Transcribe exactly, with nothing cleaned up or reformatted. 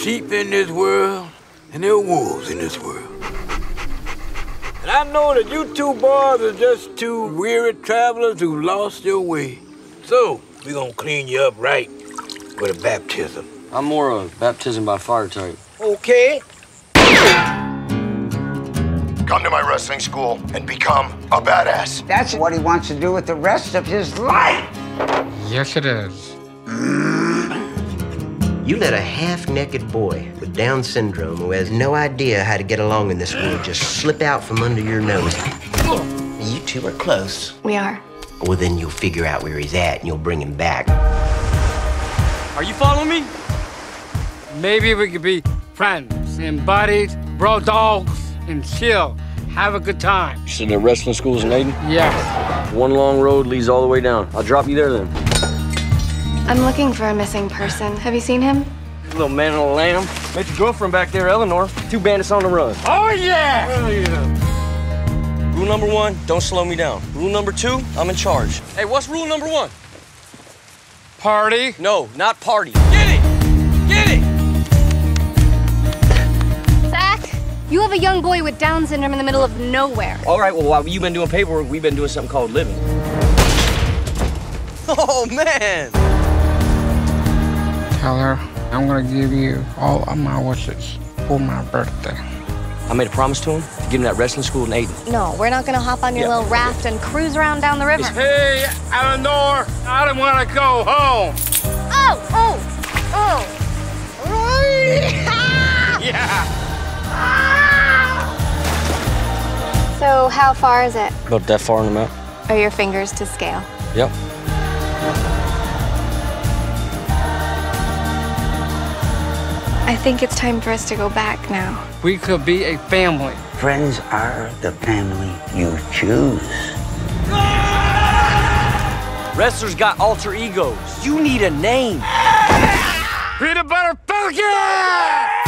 sheep in this world, and there are wolves in this world. And I know that you two boys are just two weary travelers who lost your way. So, we're gonna clean you up right with a baptism. I'm more a baptism by fire type. Okay. Come to my wrestling school and become a badass. That's what he wants to do with the rest of his life. Yes, it is. You let a half-naked boy with Down syndrome who has no idea how to get along in this world just slip out from under your nose. You two are close. We are. Well, then you'll figure out where he's at and you'll bring him back. Are you following me? Maybe we could be friends and buddies, bro dogs, and chill. Have a good time. You said the wrestling school's in Aiden? Yes. One long road leads all the way down. I'll drop you there then. I'm looking for a missing person. Have you seen him? Little man on a lamb. Met your girlfriend back there, Eleanor. Two bandits on the run. Oh, yeah! Oh, yeah. Rule number one, don't slow me down. Rule number two, I'm in charge. Hey, what's rule number one? Party? No, not party. Get it! Get it! Zach, you have a young boy with Down syndrome in the middle of nowhere. All right, well, while you've been doing paperwork, we've been doing something called living. Oh, man! Tell her I'm gonna give you all of my wishes for my birthday. I made a promise to him to give him that wrestling school in Aiden. No, we're not gonna hop on your Yeah. little raft and cruise around down the river. Hey, Eleanor, I don't wanna go home. Oh, oh, oh. Yeah. So how far is it? About that far on the map. Are your fingers to scale? Yep. I think it's time for us to go back now. We could be a family. Friends are the family you choose. Wrestlers got alter egos. You need a name. Peanut butter Falcon!